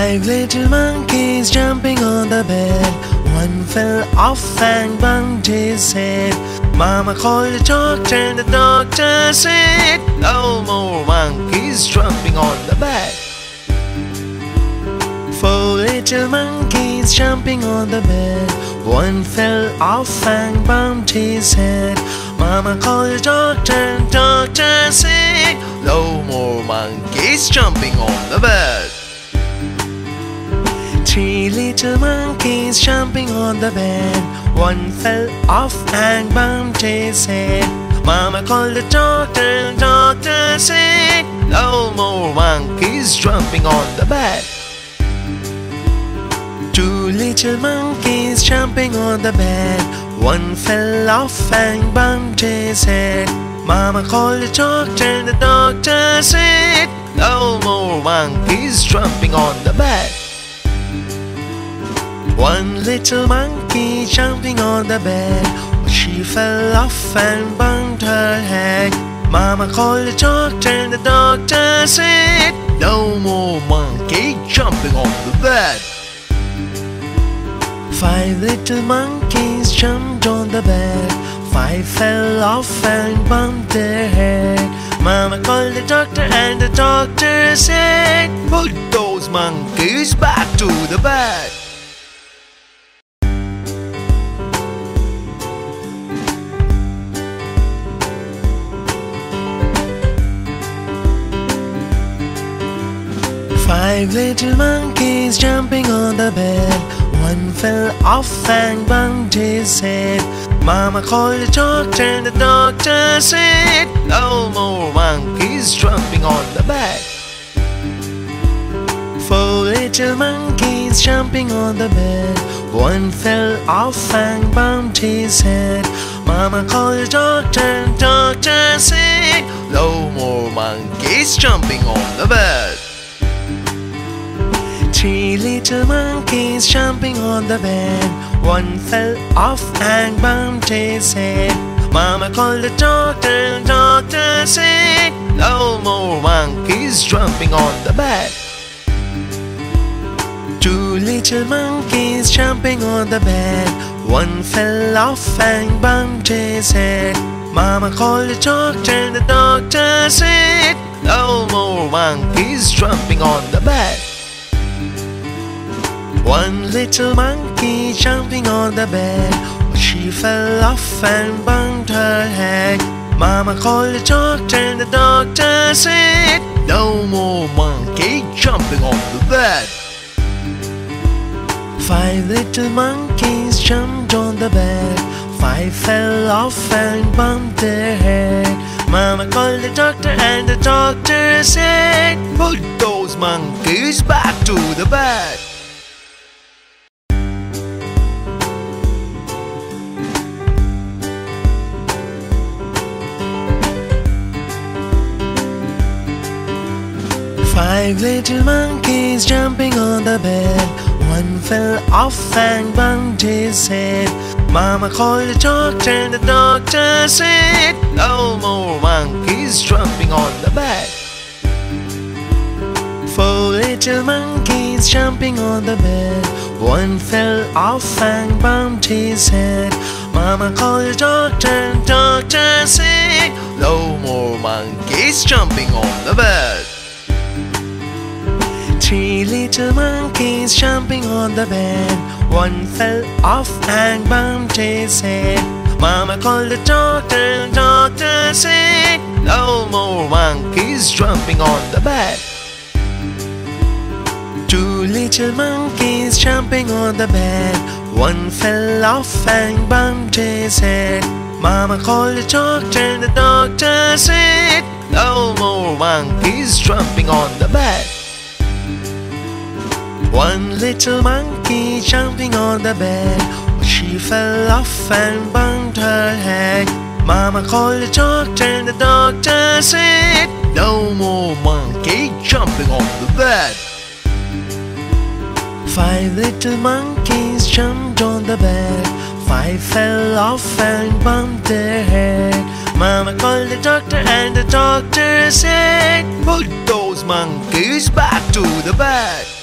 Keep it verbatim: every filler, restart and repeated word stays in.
Five little monkeys jumping on the bed. One fell off and bumped his head. Mama called the doctor and the doctor said, no more monkeys jumping on the bed. Four little monkeys jumping on the bed. One fell off and bumped his head. Mama called the doctor and the doctor said, no more monkeys jumping on the bed. Three little monkeys jumping on the bed. One fell off and bumped his head. Mama called the doctor and the doctor said, no more monkeys jumping on the bed. Two little monkeys jumping on the bed. One fell off and bumped his head. Mama called the doctor and the doctor said, no more monkeys jumping on the bed. One little monkey jumping on the bed. She fell off and bumped her head. Mama called the doctor and the doctor said, no more monkey jumping on the bed. Five little monkeys jumped on the bed. Five fell off and bumped their head. Mama called the doctor and the doctor said, put those monkeys back to the bed. Five little monkeys jumping on the bed. One fell off and bumped his head. Mama called the doctor and the doctor said, no more monkeys jumping on the bed. Four little monkeys jumping on the bed. One fell off and bumped his head. Mama called the doctor and the doctor said, no more monkeys jumping on the bed. Three little monkeys jumping on the bed. One fell off and bumped his head. Mama called the doctor and the doctor said, no more monkeys jumping on the bed. Two little monkeys jumping on the bed. One fell off and bumped his head. Mama called the doctor and the doctor said, no more monkeys jumping on the bed. One little monkey jumping on the bed. She fell off and bumped her head. Mama called the doctor and the doctor said, no more monkey jumping on the bed. Five little monkeys jumped on the bed. Five fell off and bumped their head. Mama called the doctor and the doctor said, put those monkeys back to the bed. Five little monkeys jumping on the bed. One fell off and bumped his head. Mama called the doctor and the doctor said, no more monkeys jumping on the bed. Four little monkeys jumping on the bed. One fell off and bumped his head. Mama called the doctor and the doctor said, no more monkeys jumping on the bed. Three little monkeys jumping on the bed. One fell off and bumped his head. Mama called the doctor and the doctor said, no more monkeys jumping on the bed. Two little monkeys jumping on the bed. One fell off and bumped his head. Mama called the doctor and the doctor said, no more monkeys jumping on the bed. One little monkey jumping on the bed. She fell off and bumped her head. Mama called the doctor and the doctor said, no more monkey jumping on the bed. Five little monkeys jumped on the bed. Five fell off and bumped their head. Mama called the doctor and the doctor said, put those monkeys back to the bed.